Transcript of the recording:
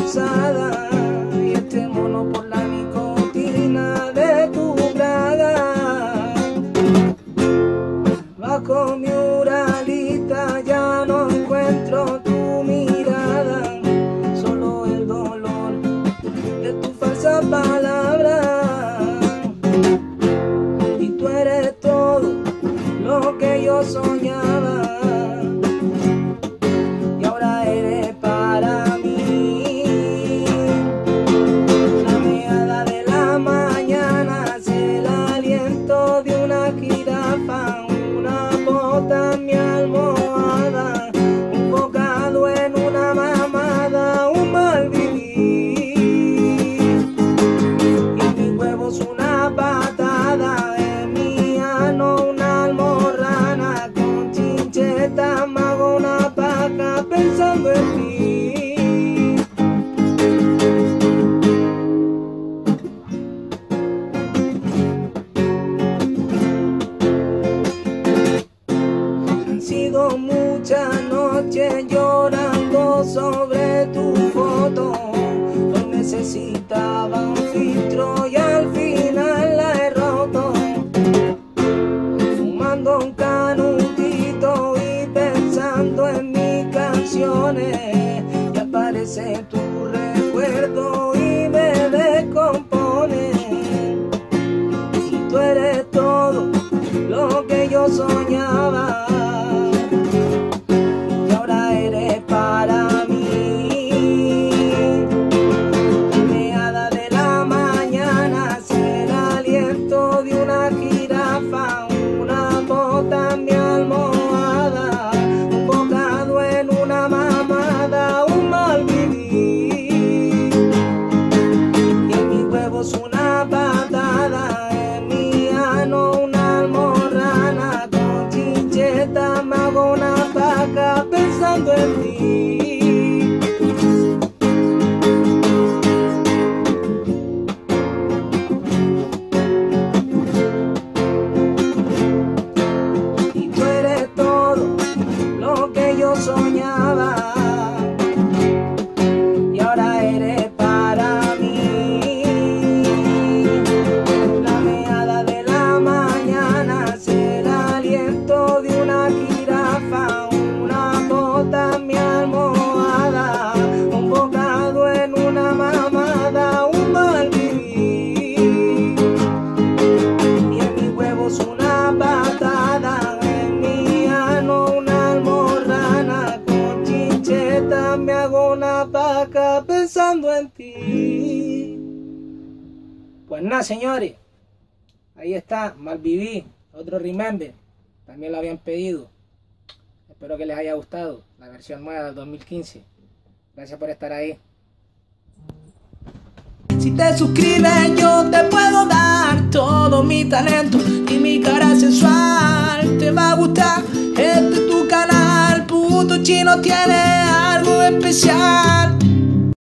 usada y este mono por la nicotina de tu braga. Bajo mi uralita ya no encuentro tu mirada, solo el dolor de tu falsa palabra. Y tú eres todo lo que yo soñaba, y ahora eres para mí. La meada de la mañana es el aliento de una jirafa, una bota en mi almohada, un bocado en una mamada, un mal vivir. Y en mis huevos una patada, en mi ano una almorrana, con chincheta me hago una paja pensando en ti. Han sido muchas noches llorando sobre tu foto, no necesitaba un filtro y al final la he roto. Fumando un canutito y pensando en mis canciones, y aparece tu recuerdo y me descompone. Y tú eres todo lo que yo soñaba, y ahora eres para mí. La meada de la mañana es el aliento de una jirafa, una bota en mi almohada, un bocado en una mamada, un mal vivir. Y en mis huevos una patada, en mi ano una almorrana, con chincheta me hago una paja pensando en ti. Y tú eres todo lo que yo soñaba, y ahora eres para mí. La meada de la mañana es el aliento de una jirafa, una bota en mi almohada, un bocado en una mamada, un mal vivir. Y en mis huevos una patada, en mi ano una almorrana, con chincheta me hago una paja pensando en ti. Pues nada, señores, ahí está, Malviví, otro Remember, también lo habían pedido. Espero que les haya gustado la versión nueva del 2015. Gracias por estar ahí. Si te suscribes yo te puedo dar todo mi talento y mi cara sensual. Te va a gustar, este es tu canal, Puto Chino tiene algo especial.